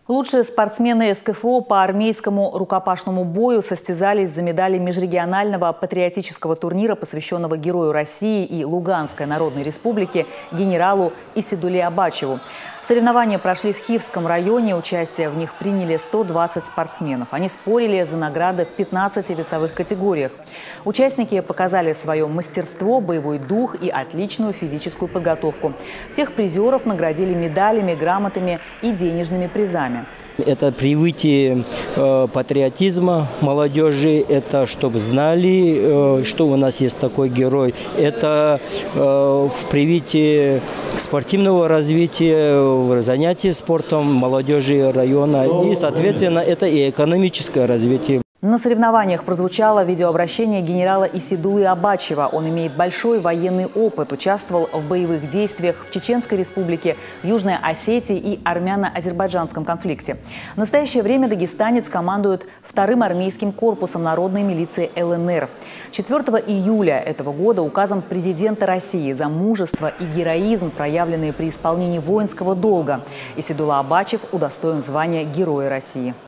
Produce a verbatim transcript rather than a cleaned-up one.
Лучшие спортсмены эс ка эф о по армейскому рукопашному бою состязались за медали межрегионального патриотического турнира, посвященного Герою России и Луганской Народной Республике генералу Исидуле Абачеву. Соревнования прошли в Хивском районе. Участие в них приняли сто двадцать спортсменов. Они спорили за награды в пятнадцати весовых категориях. Участники показали свое мастерство, боевой дух и отличную физическую подготовку. Всех призеров наградили медалями, грамотами и денежными призами. Это привитие э, патриотизма молодежи, это чтобы знали, э, что у нас есть такой герой. Это э, привитие спортивного развития, занятий спортом молодежи района. И, соответственно, это и экономическое развитие. На соревнованиях прозвучало видеообращение генерала Исидулы Абачева. Он имеет большой военный опыт, участвовал в боевых действиях в Чеченской Республике, в Южной Осетии и армяно-азербайджанском конфликте. В настоящее время дагестанец командует вторым армейским корпусом народной милиции эл эн эр. четвёртого июля этого года указом президента России за мужество и героизм, проявленные при исполнении воинского долга, Исидула Абачев удостоен звания Героя России.